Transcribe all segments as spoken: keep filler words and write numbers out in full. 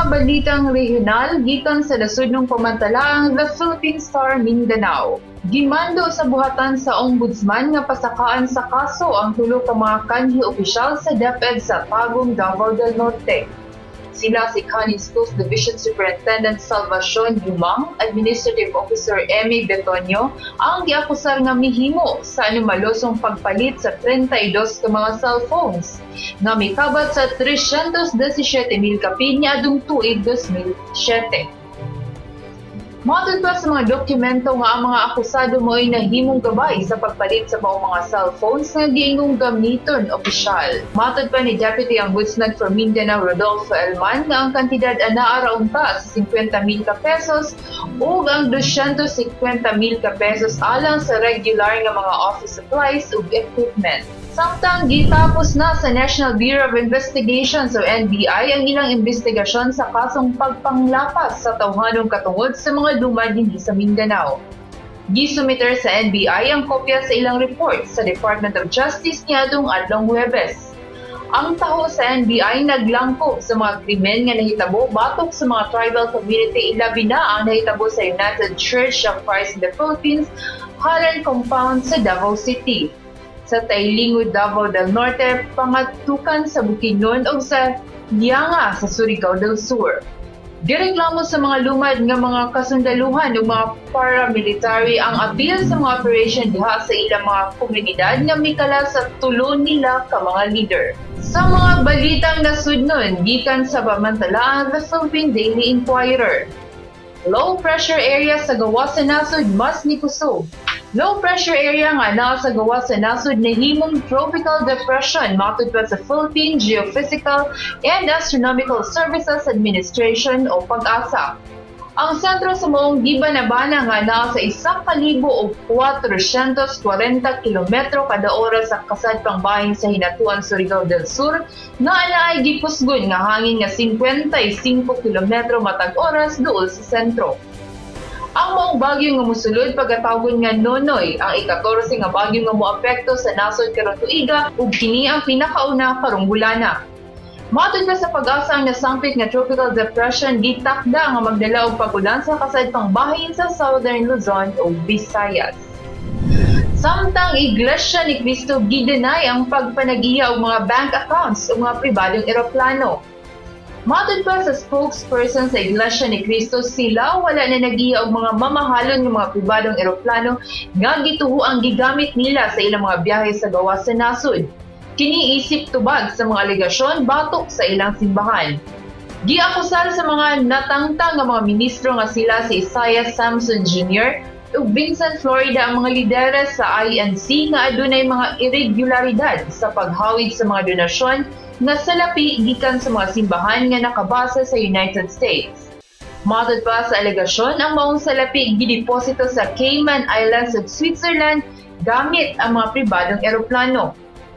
balitang regional gikan sa nasudnong pamantalaang The Philippine Star Mindanao. Gimando sa buhatan sa ombudsman nga pasakaan sa kaso ang tulo ka mga kanhi opisyal sa DepEd sa Tagum, Davao del Norte. Sila si Canning Schools Division Superintendent Salvacion Yumang, Administrative Officer Emmy Betonyo, ang giakusar nga mihimo sa anumalosong pagpalit sa thirty-two ka mga cellphones nga mikabat sa three hundred seventeen mil ka pinya adung tuig two thousand seven. Matod pa sa mga dokumento nga ang mga akusado mo ay nahimong gabay sa pagpalit sa maong mga cellphones nga giingong gamiton opisyal. Matod pa ni Deputy Ombudsman for Mindanao Rodolfo Elman nga ang kantidad ana araunta sa fifty mil ka pesos ug ang two hundred fifty mil ka pesos alang sa regular nga mga office supplies ug equipment. Samtang gitapos na sa National Bureau of Investigations o N B I ang ilang investigasyon sa kasong pagpanglapas sa tawhanong katungod sa mga lumad dinhi sa Mindanao. Gisumiter sa N B I ang kopya sa ilang report sa Department of Justice niadtong adlong Huwebes. Ang taho sa N B I naglangkob sa mga krimen nga nahitabo batok sa mga tribal community, ilabi na ang nahitabo sa United Church of Christ in the Philippines, Halan Compound sa Davao City. Sa Tailingod, Davao del Norte, pangatukan sa Bukidnon o sa Lianga sa Surigao del Sur. Direklamo sa mga lumad nga mga kasundaluhan o mga paramilitary ang appeal sa mga operation diha sa ilang mga komunidad nga mikala sa tulo nila ka mga leader. Sa mga balitang nasudnon, gikan sa pamantalaan The Philippine Daily Inquirer. Low pressure area sa gawas sa nasud mas ni kusog. Low pressure area nga naa sa gawas sa nasud nahimong tropical depression matod pa sa Philippine Geophysical and Astronomical Services Administration o PAG-ASA. Ang sentro sa maong gibanabana nga naa sa isang kalibo o kwatro-siyentos kwarenta kilometro kada oras sa kasadpang bahin sa Hinatuan, Surigao del Sur na anaay gipusgon nga hangin nga fifty-five kilometro matag oras duol sa sentro. Ang maong bagyo nga mosulod pagkatawgon nga Nonoy, ang ika-fourteen nga bagyo nga moapekto sa nasod karong tuiga ug kini ang pinakauna karong bulana. Matod pa sa pag-asa ang nasangpit nga tropical depression gitakda nga magdala og pag-ulan sa kasadpang bahin sa Southern Luzon ug Visayas. Samtang Iglesia ni Cristo gidenay ang pagpanagiya og mga bank accounts ug mga pribadong eroplano. Matod pa sa spokesperson sa Iglesia ni Cristo, sila wala na nagiya og mga mamahalon ng mga pribadong eroplano nga gituho ang gigamit nila sa ilang mga biyahe sa gawas sa nasud. Kini isip tubag sa mga alegasyon batok sa ilang simbahan. Giakusar sa mga natangtang nga mga ministro nga sila si Isaias Samson Junior ug Vincent Florida ang mga lideres sa I N C nga adunay mga irregularidad sa paghawid sa mga donasyon na salapi gikan sa mga simbahan nga nakabase sa United States. Matod pa sa alegasyon, ang maong salapi gideposito sa Cayman Islands ug Switzerland gamit ang mga pribadong eroplano.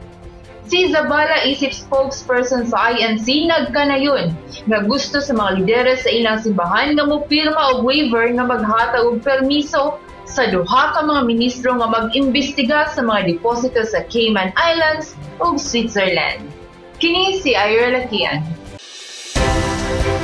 Si Zabala, isip spokesperson sa I N C, nagkanayon nga gusto sa mga lideres sa ilang simbahan nga mopirma og waiver nga maghatag og permiso sa duha ka mga ministro nga mag-imbestiga sa mga deposito sa Cayman Islands ug Switzerland. Kini si Ira Lakian.